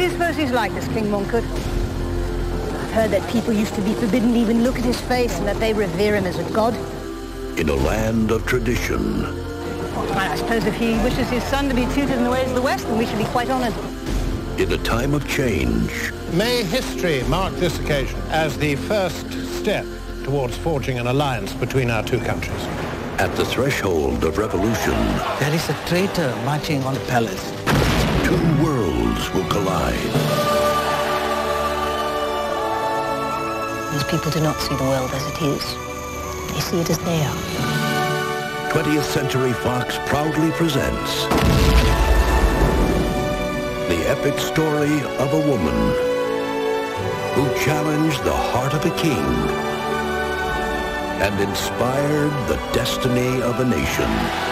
do you suppose he's like, this King Mongkut? I've heard that people used to be forbidden to even look at his face and that they revere him as a god. In a land of tradition. Well, I suppose if he wishes his son to be tutored in the ways of the West, then we should be quite honored. In a time of change. May history mark this occasion as the first step towards forging an alliance between our two countries. At the threshold of revolution. There is a traitor marching on the palace. Two worlds will collide. These people do not see the world as it is. They see it as they are. 20th Century Fox proudly presents the epic story of a woman who challenged the heart of a king and inspired the destiny of a nation.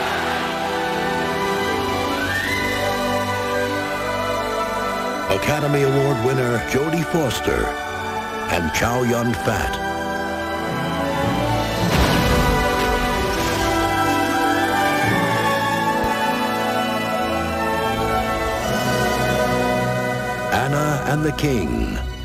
Academy Award winner Jodie Foster and Chow Yun-fat. Anna and the King.